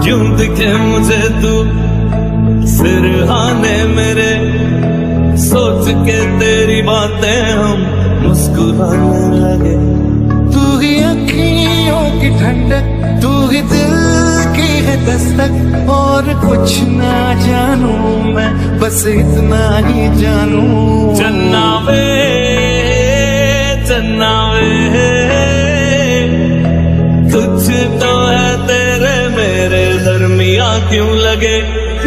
यूं दिखे मुझे तू सिरहाने मेरे, सोच के तेरी बातें हम मुस्कुराने लगे। तू ही अखियों की ठंडक, तू ही दिल की है दस्तक, और कुछ ना जानू मैं, बस इतना ही जानू। चन्ना वे कुछ तो है तेरे मेरे दरमिया क्यों लगे।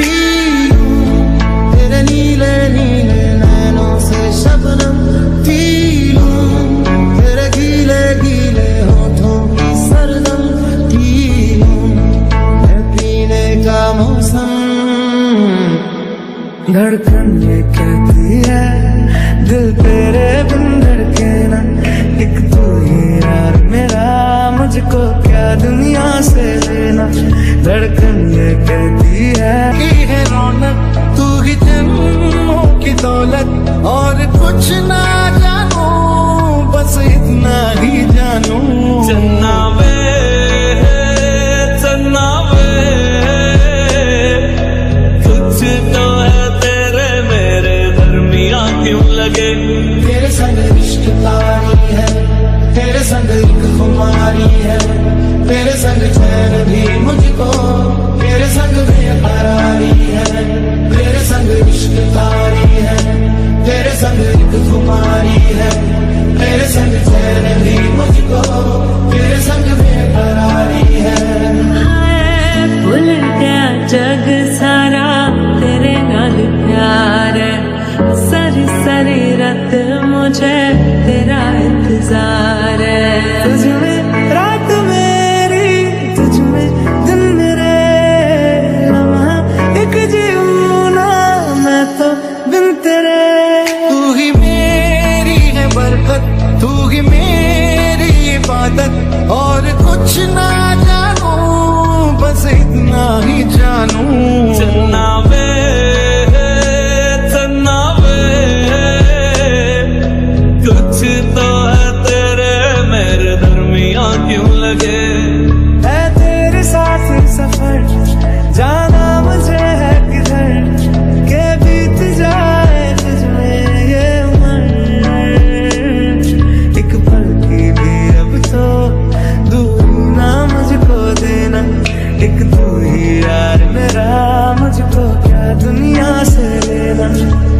तेरे नीले नीले नैनों से शबनम पी लूं, तेरे गीले गीले होठों की सरदम पी लूं, है पीने का मौसम। धड़कन ये कहती है दिल तेरे बिन धड़के ना, एक तू ही यार मेरा, मुझको क्या दुनिया से लेना। धड़कन ये कहती है रौनक, तू ही जन्मों की दौलत, और कुछ ना जानू बस इतना ही जानू। चन्ना वे कुछ तो है तेरे मेरे दरमिया क्यों लगे। तेरे संग इश्क तारी है, तेरे संग एक खुमारी है, तेरे संग चैन भी मुझको, तेरे संग बेकरारी है। तेरे संग इश्क तारी है, तेरे संग एक खुमारी है, तेरे संग चैन भी मुझको, तेरे संग बेकरारी है। भूल गया जग सारा, तेरे नाल प्यार है, सारी सारी रात मुझे तेरा इंतजार है। तुझ में रात मेरी, तुझ में दिन मेरे, लम्हा एक जीऊं ना मैं तो बिन तेरे। तू ही मेरी है बरकत, तू ही मेरी इबादत, और कुछ ना जानू बस इतना ही जानू। चन्ना वे कुछ तो है तेरे मेरे दरमिया क्यों लगे। है तेरे साथ सफर, जाना मुझे है किधर, के बीत जाए तुझमें ये उम्र। एक पल की भी अब तो दूरी ना मुझको देना, एक तू ही यार मेरा, मुझको क्या दुनिया से लेना।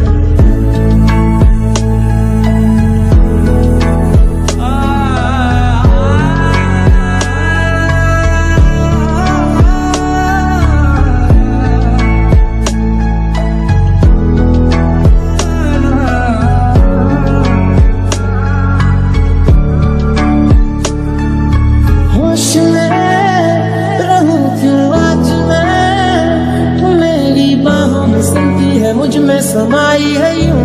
मुझ में समाई है यूं,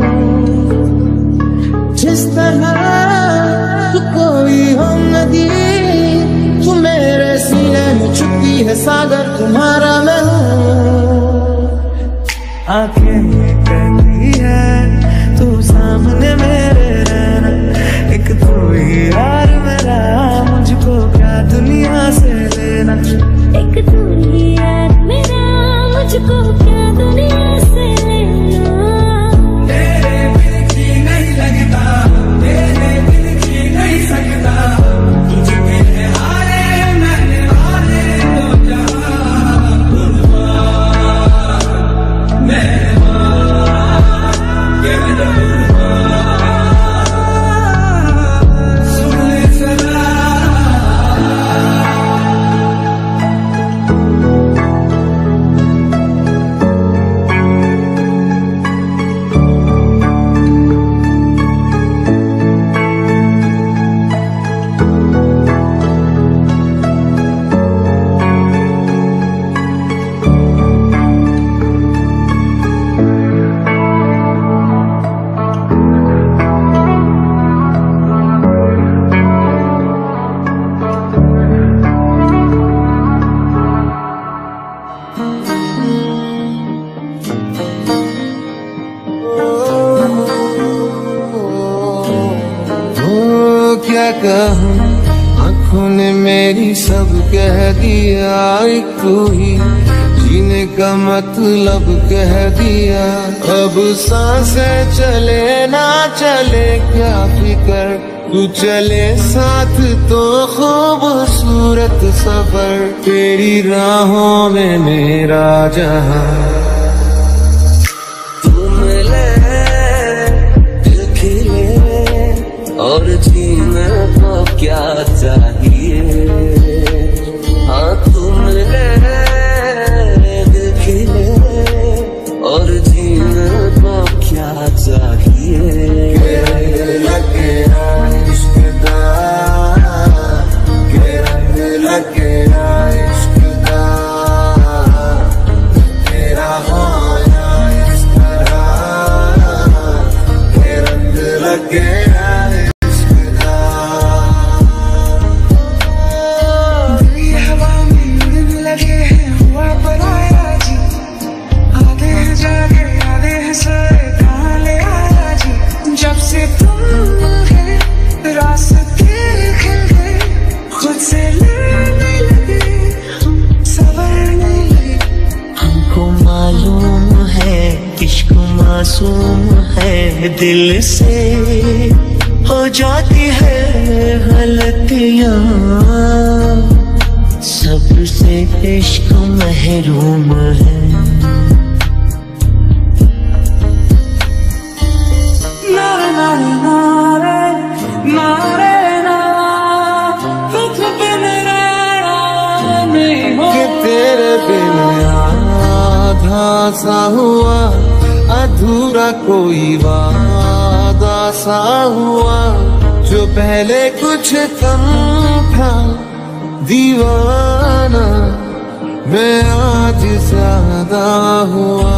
जिस तरह तू कोई हो नदी, तू मेरे सीने में छुपी है सागर, तुम्हारा मैं हूँ। आंखें ये कहती है तू सामने मेरे रहना, एक तू ही यार मेरा, मुझको क्या दुनिया से लेना। एक तू ही यार मेरा, मुझको क्या दुनिया से लेना। तेरे बिन जी नहीं लगता, तेरे बिन जी नहीं सकता, तुझके हारे मैंने हारे तो जहां कुर्बान मेहमान के सुन ले सदा। क्या कहूँ आँखों ने मेरी सब कह दिया, एक तू ही जीने का मतलब कह दिया। अब सांसें चले ना चले क्या फिकर, तू चले साथ तो खूबसूरत सफर। तेरी राहों में मेरा जहां और जीने को क्या चाहिए। हाँ तुम ले दिल खिले और जीने को क्या चाहिए। लगे इश्क दा, के रंग लगे इश्क दा, तेरा होना इस तरह, के रंग लगे मासूम है, दिल से हो जाती है गलतियाँ, सबसे इश्क महरूम है। नारे नारे नारे नारे ना, तुझ बिन रहना नहीं हो। कि तेरे बिन आधा सा हुआ, अधूरा कोई वादा सा हुआ, जो पहले कुछ कम था दीवाना, मैं आज ज्यादा हुआ।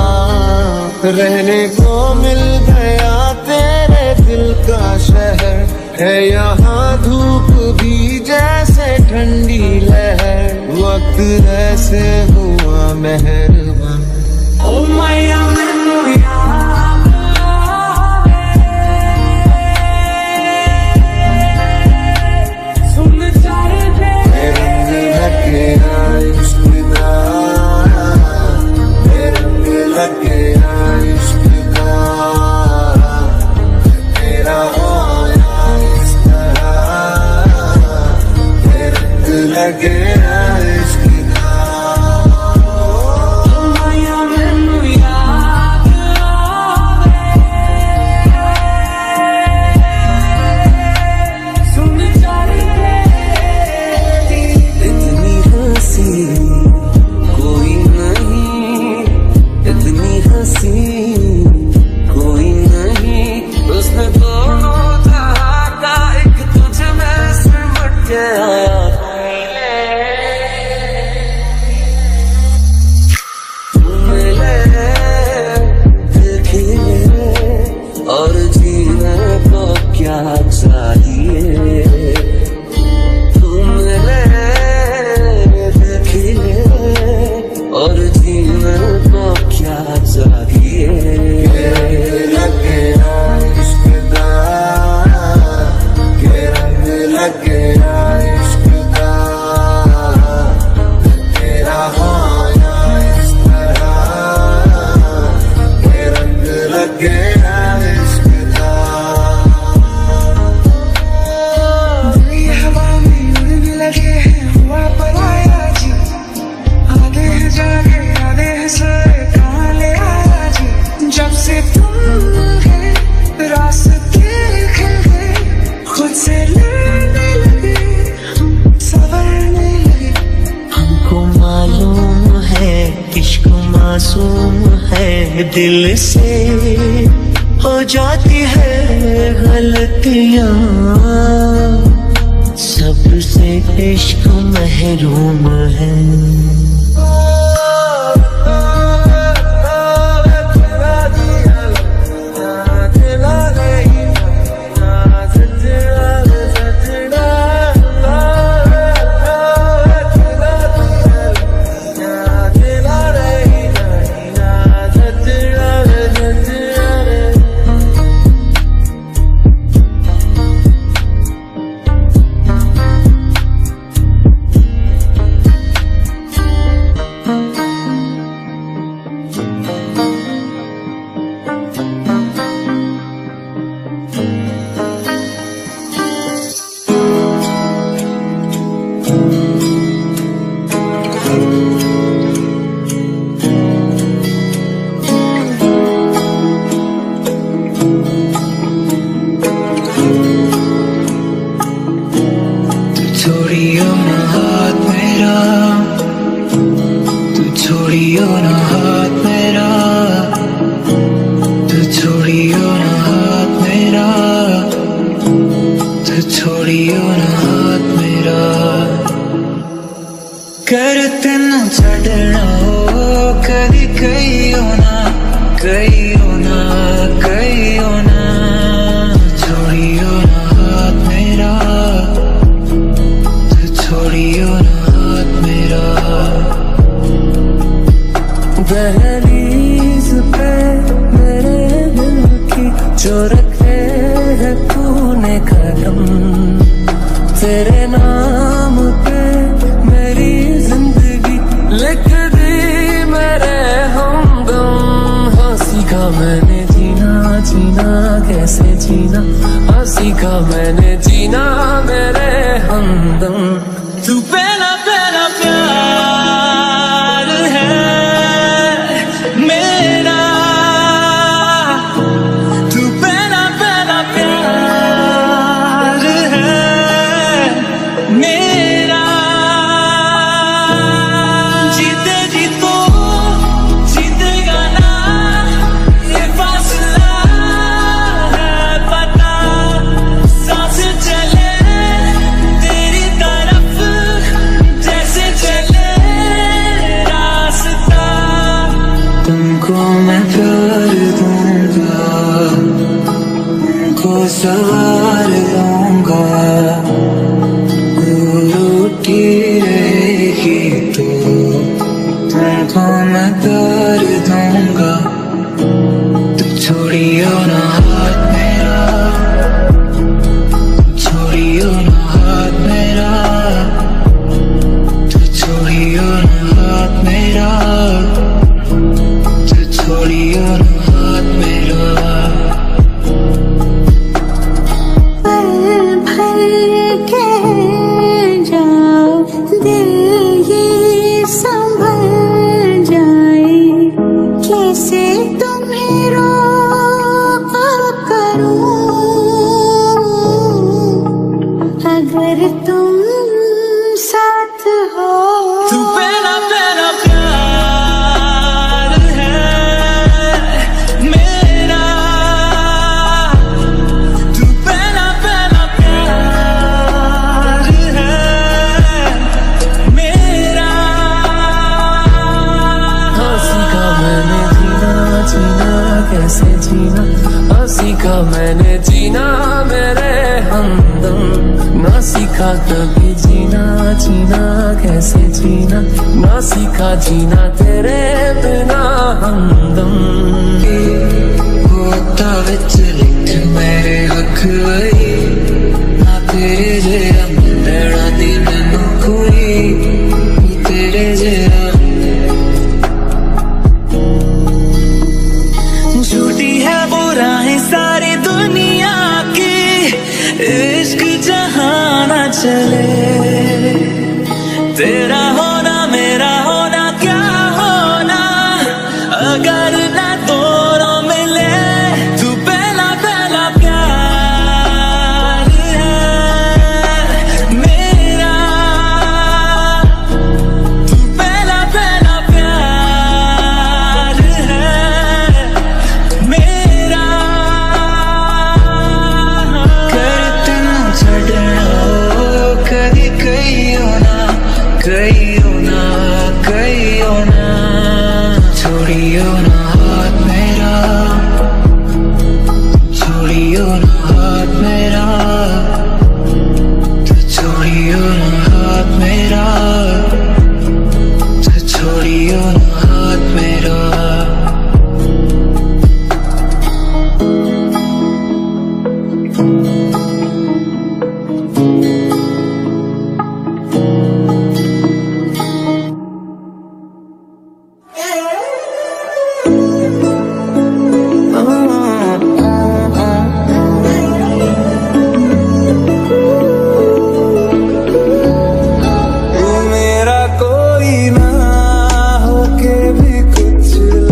रहने को मिल गया तेरे दिल का शहर, है यहाँ धूप भी जैसे ठंडी लहर, वक्त ऐसे हुआ मेहरबान। ओ मैया दिल से हो जाती है गलतियाँ, सबसे इश्क महरूम है। छोड़ियो ना हाथ मेरा, तू छोड़ियो ना हाथ मेरा, तू छोड़ियो ना हाथ मेरा। कर तेन छड़ना हो कदी कहियो ना, कहियो ना, कहियो ना। छोड़ियो ना हाथ मेरा, तू छोड़ियो ना हाथ मेरा। दहलीज पे मेरे दिल की जो रखे है तूने कदम, तेरे नाम पे मेरी जिंदगी लिख दी मेरे हमदम। हाँ सीखा मैंने जीना, जीना कैसे जीना, हाँ सीखा मैंने जीना मेरे हमदम। तू पहला पहला प्यार है मेरा, तू पहला पहला प्यार है मेरा। जीते जी तो जीतेगा ना, ये फासला है पता। सांस चले तेरी तरफ जैसे चले रास्ता। तुमको मैं प्यार दूंगा, तुमको सवार लूंगा, रूठी रहेगी तो तुमको मैं प्यार दूंगा। तुम छोड़ियो ना हाथ मेरा, छोड़ियो ना हाथ मेरा, तू छोड़ियो ना हाथ मेरा, तू छोड़ियो ना हाथ मेरा। पल भर के जाओ दिल ये संभल जाए, कैसे तुम्हें रोका करूं अगर तुम साथ हो। तू पहला पहला प्यार है मेरा, तू पहला पहला प्यार है मेरा। हाँ सीखा मैंने जीना, जीना कैसे जीना, हाँ सीखा मैंने जीना मेरे हमदम। ना सीखा कभी जीना, जीना कैसे जीना, ना सीखा जीना तेरे बिना हमदम। होता विच लिख मेरे हक वही, ना तेरे जेहा मिलना दी मैनू कोई, तेरे जेहा। झूठी है बुराई सारी दुनिया की, इश्क जहां ना चले। तेरा होना मेरा होना क्या होना अगर ना दोनों मिले। तू पहला पहला प्यार है मेरा, तू पहला पहला प्यार है मेरा। कर तेन छड़ना हो कदी कहियो ना, कहियो ना, कहियो ना। छोड़ियो ना हाथ मेरा, छोड़ियो ना हाथ मेरा, तू छोड़ियो ना हाथ मेरा, तू छोड़ियो ना हाथ मेरा।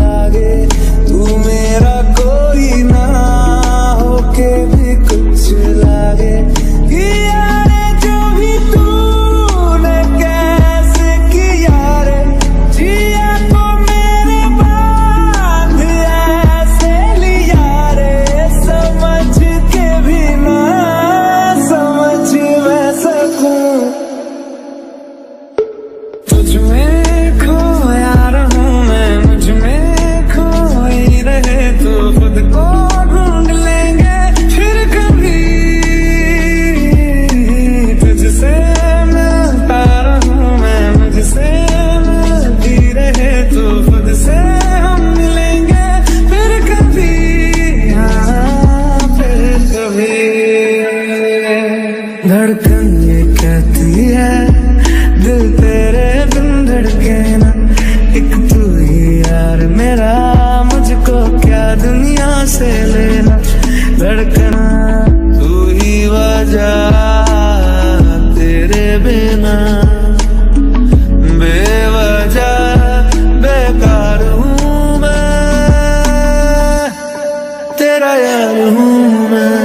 कुछ धड़कन ये कहती है दिल तेरे बिन धड़के ना, एक तू ही यार मेरा, मुझको क्या दुनिया से लेना। धड़कना तू ही वजह, तेरे बिना बेवजह बेकार हूँ मैं, तेरा यार हूँ मैं,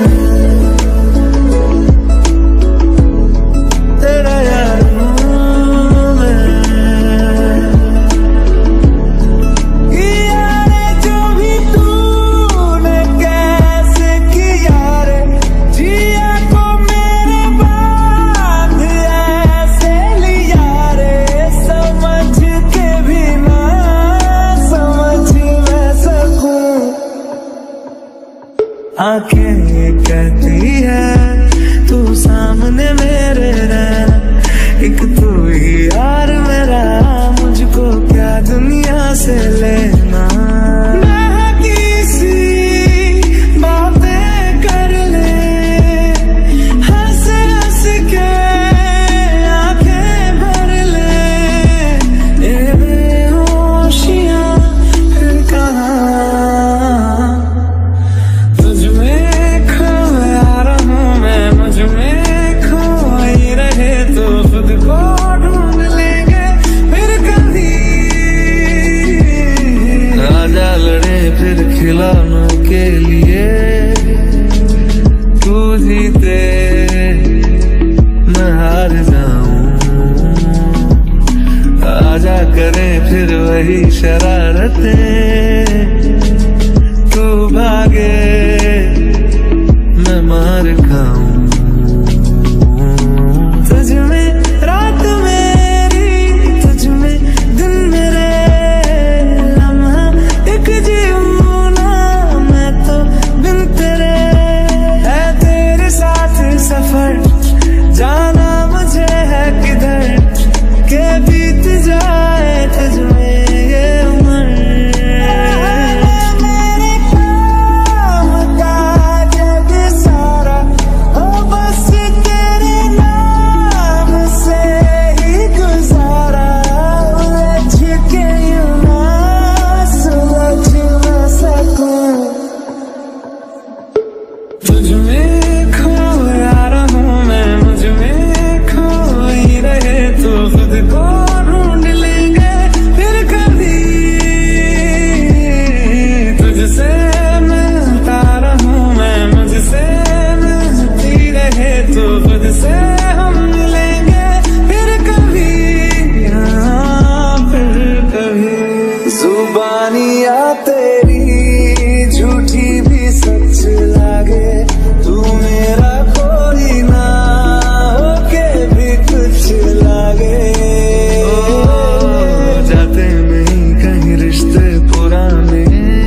तेरा यार हूँ मैं। यारे जो भी तूने कैसे किया रे, जिया को मेरे बांध ऐसे लिया रे, समझ के भी ना समझ मैं सकूं। आंखें ये कहती है तू सामने मेरे रहना, एक तू ही यार मेरा, मुझको क्या दुनिया से लेना। किसी बातें कर ले, हंस हंस के आंखें भर ले, ये बेहोशियां फिर कहाँ। तुझ में खोया रहूं मैं, मुझ में खोई रहे तो खुद को ढूंढ लेंगे फिर कभी। आजा लड़े फिर खिलौनों के लिए, तू जीते मैं हार जाऊं। आजा करें फिर वही शरारतें, तू भागे मैं मार खाऊं। तुझ में रात मेरी, तुझ में दिन मेरे, लम्हा एक जीऊं ना मैं तो बिन तेरे। है तेरे साथ सफर, जाना मुझे है किधर, के बीत जाए तुझ में ये उम्र। मेरे काम का जग सारा हो बस तेरे नाम से ही गुजारा, उलझ के यूं ना सुलझ मैं सकूं। तुझ में खोया रहूं मैं, मुझ में खोई रहे तो खुद को ढूंढ लेंगे फिर कभी। तुझसे मिलता रहूं मैं, मुझसे मिलती रहे तो खुद से हम मिलेंगे फिर कभी, हाँ फिर कभी। जुबानियाँ तेरी झूठी भी सच लागे, तू मेरा कोई ना होके भी कुछ लागे। जाते नहीं कहीं रिश्ते पुराने,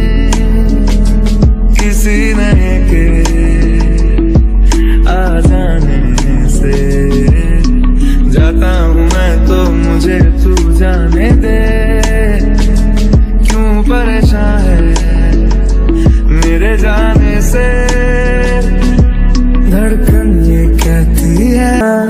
किसी नए के आ जाने से। जाता हूँ मैं तो मुझे तू जाने दे, क्यों परेशान है मेरे जाने से। धड़कन ये कहती है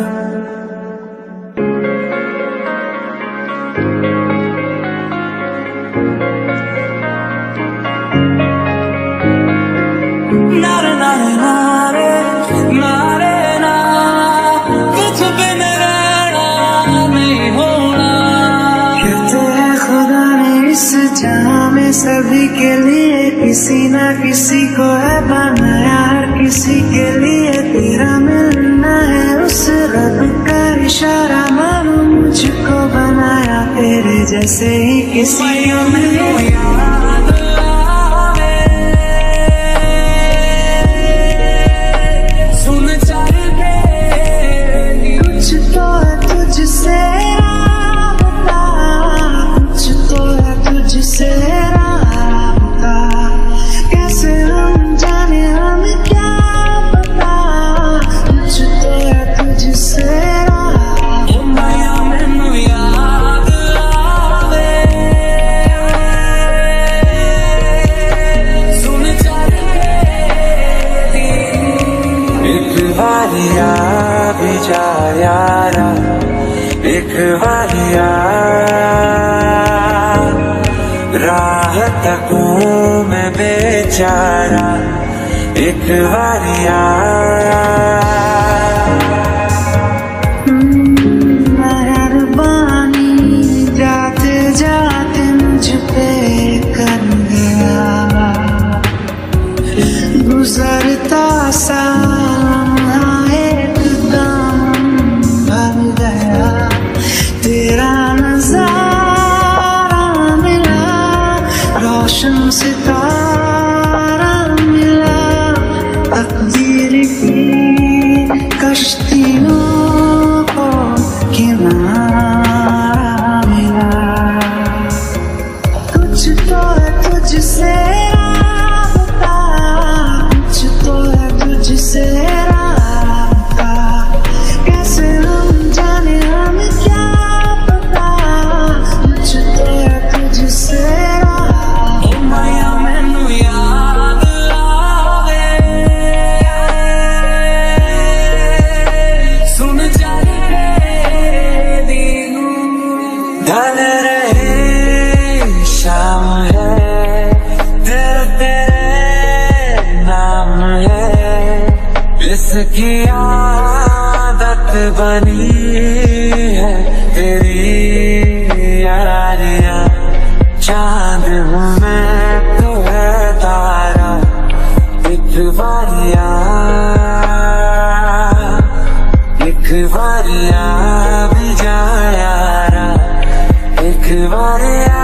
नारे नारे नारे नारे ना, कुछ बिन रहना नहीं होना। कहते हैं खुदा ने इस जहां में सभी के लिए किसी ना किसी को है बनाया, हर किसी के लिए तेरा मिलना है उस रब का इशारा। मानो मुझको बनाया तेरे जैसे ही किसी में याद आवे। सुन चल के कुछ तो है तुझसे राबता, कुछ तो है तुझसे राबता। कैसे हम जाने हमें क्या पता, कुछ तो है तुझसे राबता। मैनू याद आवे बारिया भी जा यारा, एक बारिया राह तकूं मैं बेचारा, एक बारिया। मेहरबानी जाते जाते मुझ पे कर गया, गुजरता सा एकदम भर गया, तेरा नजारा मिला, रोशन सितारा मिला, तकदीर की कश्तियों को किनारा मिला। कुछ तो है तुझसे राबता, कुछ तो है तुझसे राबता, कैसे हम जाने हमें क्या पता, कुछ तो है तुझसे राबता। ओ माया मैनू याद आवे, सुन चल दी ढल रहे शाम है, तेरे नाम है, इसकी आदत बनी है तेरी यारियां, चांद हूँ मैं तो है तारा, एक बारिया, एक बारिया भी जा यारा, एक बारिया।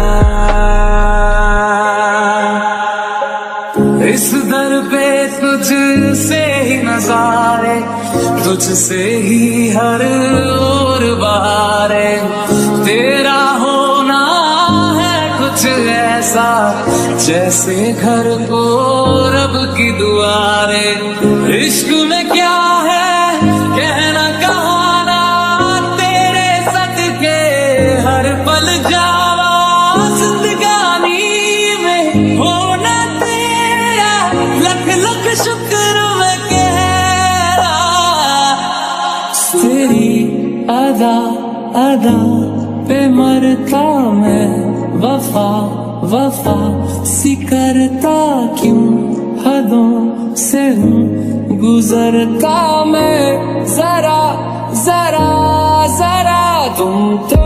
इस दर पे तुझसे ही नजारे, तुझसे ही हर ओर बहारे, तेरा होना है कुछ ऐसा जैसे घर को रब की दुआरे। इश्क में क्या है कहना कहाना, तेरे सदके हर पल जावा, जिंदगानी में होना तेरा लख लख शुक्र मैं कह रहा। तेरी अदा अदा पे मरता मैं, वफा वफा सी करता क्यों, हदों से हूँ गुजरता मैं, जरा जरा जरा तुम तो